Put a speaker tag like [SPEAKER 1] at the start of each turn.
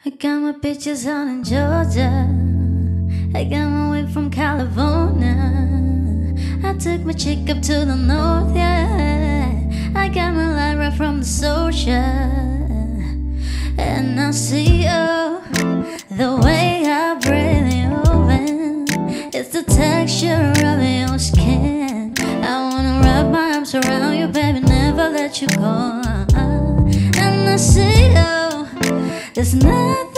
[SPEAKER 1] I got my pictures out in Georgia. I got my way from California. I took my chick up to the north, yeah. I got my light right from the social. And I see you, the way I breathe you in. It's the texture of your skin. I wanna wrap my arms around you, baby, never let you go. And I see you, there's nothing